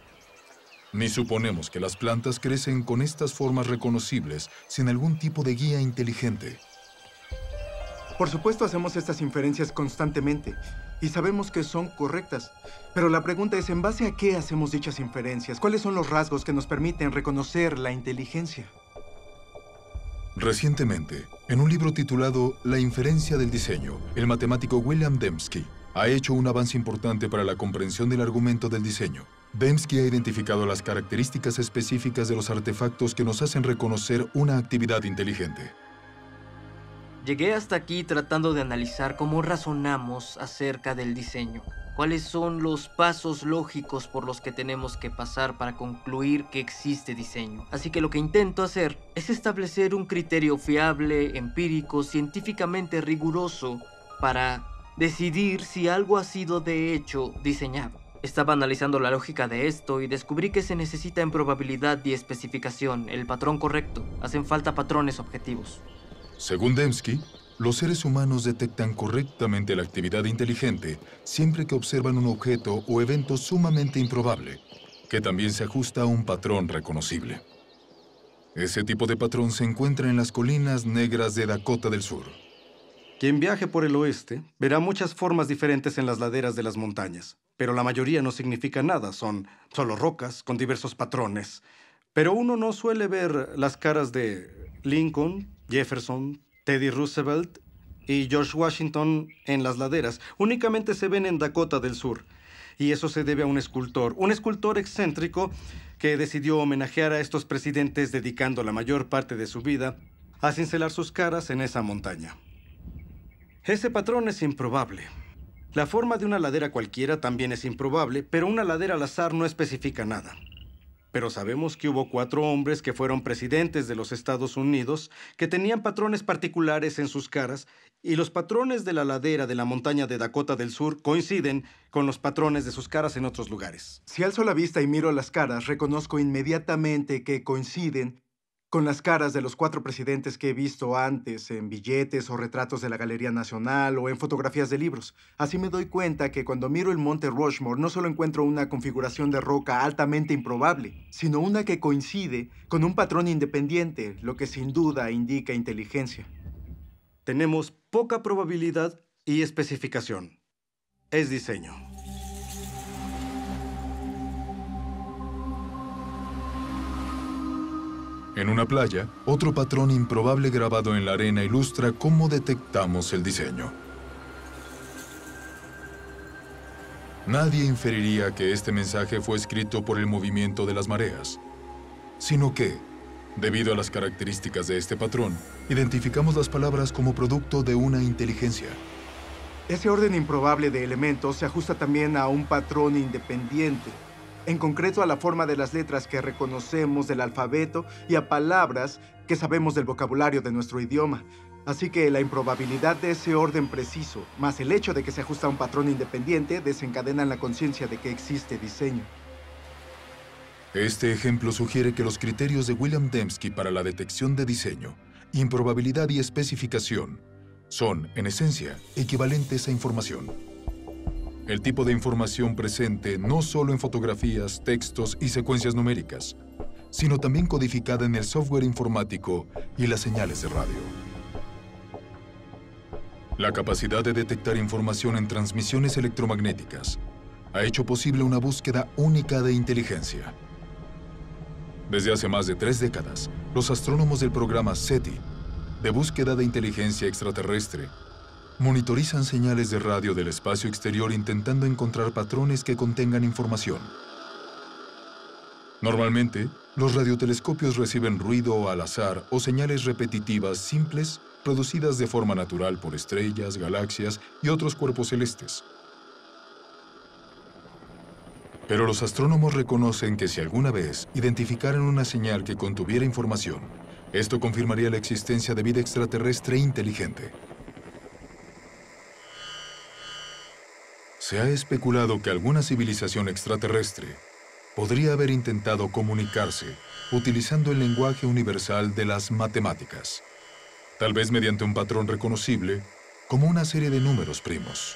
Ni suponemos que las plantas crecen con estas formas reconocibles sin algún tipo de guía inteligente. Por supuesto, hacemos estas inferencias constantemente y sabemos que son correctas. Pero la pregunta es, ¿en base a qué hacemos dichas inferencias? ¿Cuáles son los rasgos que nos permiten reconocer la inteligencia? Recientemente, en un libro titulado La inferencia del diseño, el matemático William Dembski ha hecho un avance importante para la comprensión del argumento del diseño. Dembski ha identificado las características específicas de los artefactos que nos hacen reconocer una actividad inteligente. Llegué hasta aquí tratando de analizar cómo razonamos acerca del diseño. ¿Cuáles son los pasos lógicos por los que tenemos que pasar para concluir que existe diseño? Así que lo que intento hacer es establecer un criterio fiable, empírico, científicamente riguroso para decidir si algo ha sido de hecho diseñado. Estaba analizando la lógica de esto y descubrí que se necesita en probabilidad y especificación el patrón correcto. Hacen falta patrones objetivos. Según Dembski, los seres humanos detectan correctamente la actividad inteligente siempre que observan un objeto o evento sumamente improbable, que también se ajusta a un patrón reconocible. Ese tipo de patrón se encuentra en las colinas negras de Dakota del Sur. Quien viaje por el oeste verá muchas formas diferentes en las laderas de las montañas, pero la mayoría no significa nada, son solo rocas con diversos patrones. Pero uno no suele ver las caras de Lincoln, Jefferson, Teddy Roosevelt y George Washington en las laderas. Únicamente se ven en Dakota del Sur. Y eso se debe a un escultor, un escultor excéntrico que decidió homenajear a estos presidentes dedicando la mayor parte de su vida a cincelar sus caras en esa montaña. Ese patrón es improbable. La forma de una ladera cualquiera también es improbable, pero una ladera al azar no especifica nada. Pero sabemos que hubo cuatro hombres que fueron presidentes de los Estados Unidos que tenían patrones particulares en sus caras, y los patrones de la ladera de la montaña de Dakota del Sur coinciden con los patrones de sus caras en otros lugares. Si alzo la vista y miro las caras, reconozco inmediatamente que coinciden con las caras de los cuatro presidentes que he visto antes en billetes o retratos de la Galería Nacional o en fotografías de libros. Así me doy cuenta que cuando miro el monte Rushmore no solo encuentro una configuración de roca altamente improbable, sino una que coincide con un patrón independiente, lo que sin duda indica inteligencia. Tenemos poca probabilidad y especificación. Es diseño. En una playa, otro patrón improbable grabado en la arena ilustra cómo detectamos el diseño. Nadie inferiría que este mensaje fue escrito por el movimiento de las mareas, sino que, debido a las características de este patrón, identificamos las palabras como producto de una inteligencia. Ese orden improbable de elementos se ajusta también a un patrón independiente, en concreto a la forma de las letras que reconocemos del alfabeto y a palabras que sabemos del vocabulario de nuestro idioma. Así que la improbabilidad de ese orden preciso, más el hecho de que se ajusta a un patrón independiente, desencadenan la conciencia de que existe diseño. Este ejemplo sugiere que los criterios de William Dembski para la detección de diseño, improbabilidad y especificación son, en esencia, equivalentes a información. El tipo de información presente no solo en fotografías, textos y secuencias numéricas, sino también codificada en el software informático y las señales de radio. La capacidad de detectar información en transmisiones electromagnéticas ha hecho posible una búsqueda única de inteligencia. Desde hace más de tres décadas, los astrónomos del programa SETI, de búsqueda de inteligencia extraterrestre, monitorizan señales de radio del espacio exterior intentando encontrar patrones que contengan información. Normalmente, los radiotelescopios reciben ruido al azar o señales repetitivas simples producidas de forma natural por estrellas, galaxias y otros cuerpos celestes. Pero los astrónomos reconocen que si alguna vez identificaran una señal que contuviera información, esto confirmaría la existencia de vida extraterrestre inteligente. Se ha especulado que alguna civilización extraterrestre podría haber intentado comunicarse utilizando el lenguaje universal de las matemáticas, tal vez mediante un patrón reconocible como una serie de números primos.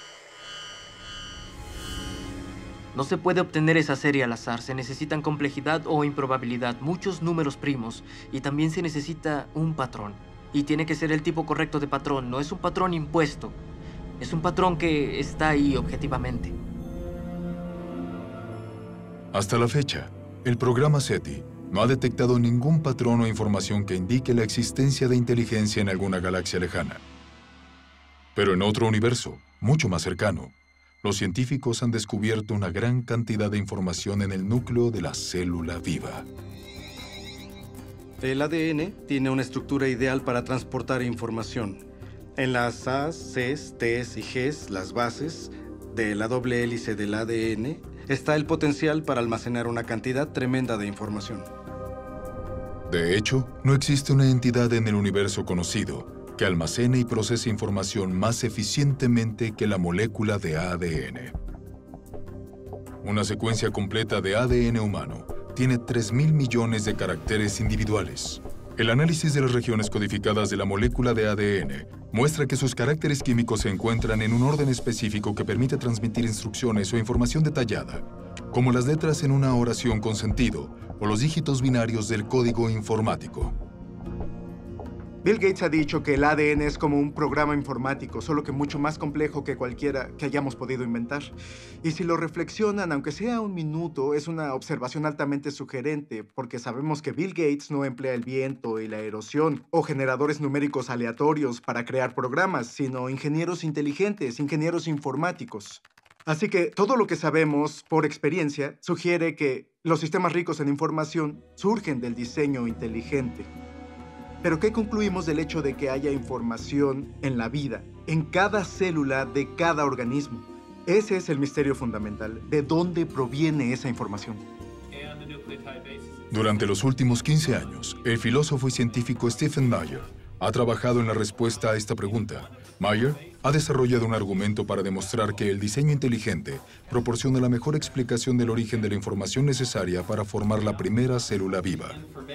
No se puede obtener esa serie al azar, se necesitan complejidad o improbabilidad, muchos números primos, y también se necesita un patrón. Y tiene que ser el tipo correcto de patrón, no es un patrón impuesto. Es un patrón que está ahí objetivamente. Hasta la fecha, el programa SETI no ha detectado ningún patrón o información que indique la existencia de inteligencia en alguna galaxia lejana. Pero en otro universo, mucho más cercano, los científicos han descubierto una gran cantidad de información en el núcleo de la célula viva. El A D N tiene una estructura ideal para transportar información. En las A's, C's, T's y G's, las bases de la doble hélice del A D N, está el potencial para almacenar una cantidad tremenda de información. De hecho, no existe una entidad en el universo conocido que almacene y procese información más eficientemente que la molécula de A D N. Una secuencia completa de A D N humano tiene tres mil millones de caracteres individuales. El análisis de las regiones codificadas de la molécula de A D N muestra que sus caracteres químicos se encuentran en un orden específico que permite transmitir instrucciones o información detallada, como las letras en una oración con sentido o los dígitos binarios del código informático. Bill Gates ha dicho que el A D N es como un programa informático, solo que mucho más complejo que cualquiera que hayamos podido inventar. Y si lo reflexionan, aunque sea un minuto, es una observación altamente sugerente, porque sabemos que Bill Gates no emplea el viento y la erosión o generadores numéricos aleatorios para crear programas, sino ingenieros inteligentes, ingenieros informáticos. Así que todo lo que sabemos por experiencia sugiere que los sistemas ricos en información surgen del diseño inteligente. Pero ¿qué concluimos del hecho de que haya información en la vida, en cada célula de cada organismo? Ese es el misterio fundamental. ¿De dónde proviene esa información? Durante los últimos quince años, el filósofo y científico Stephen Meyer ha trabajado en la respuesta a esta pregunta. Meyer ha desarrollado un argumento para demostrar que el diseño inteligente proporciona la mejor explicación del origen de la información necesaria para formar la primera célula viva.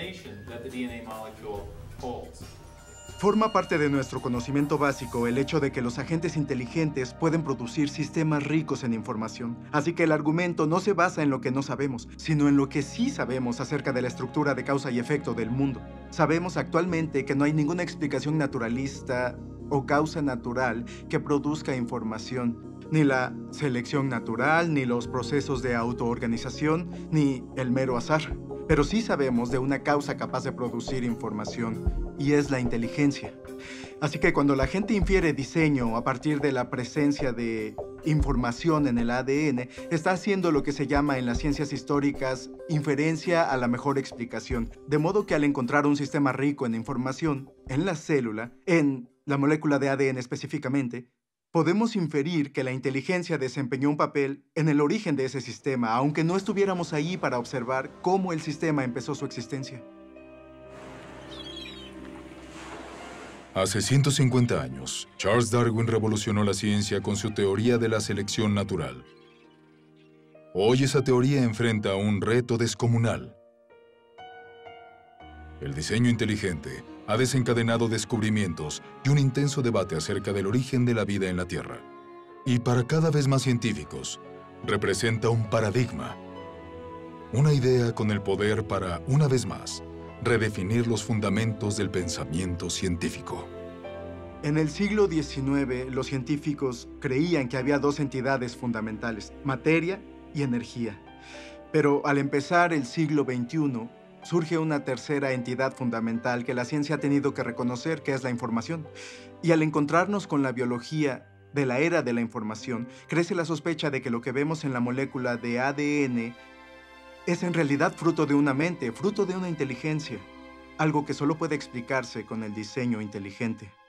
Forma parte de nuestro conocimiento básico el hecho de que los agentes inteligentes pueden producir sistemas ricos en información. Así que el argumento no se basa en lo que no sabemos, sino en lo que sí sabemos acerca de la estructura de causa y efecto del mundo. Sabemos actualmente que no hay ninguna explicación naturalista o causa natural que produzca información. Ni la selección natural, ni los procesos de autoorganización, ni el mero azar. Pero sí sabemos de una causa capaz de producir información, y es la inteligencia. Así que cuando la gente infiere diseño a partir de la presencia de información en el A D N, está haciendo lo que se llama en las ciencias históricas inferencia a la mejor explicación. De modo que al encontrar un sistema rico en información, en la célula, en la molécula de A D N específicamente, podemos inferir que la inteligencia desempeñó un papel en el origen de ese sistema, aunque no estuviéramos ahí para observar cómo el sistema empezó su existencia. Hace ciento cincuenta años, Charles Darwin revolucionó la ciencia con su teoría de la selección natural. Hoy esa teoría enfrenta un reto descomunal. El diseño inteligente ha desencadenado descubrimientos y un intenso debate acerca del origen de la vida en la Tierra. Y para cada vez más científicos, representa un paradigma. Una idea con el poder para, una vez más, redefinir los fundamentos del pensamiento científico. En el siglo diecinueve, los científicos creían que había dos entidades fundamentales, materia y energía. Pero al empezar el siglo veintiuno, surge una tercera entidad fundamental que la ciencia ha tenido que reconocer, que es la información. Y al encontrarnos con la biología de la era de la información, crece la sospecha de que lo que vemos en la molécula de A D N es en realidad fruto de una mente, fruto de una inteligencia, algo que solo puede explicarse con el diseño inteligente.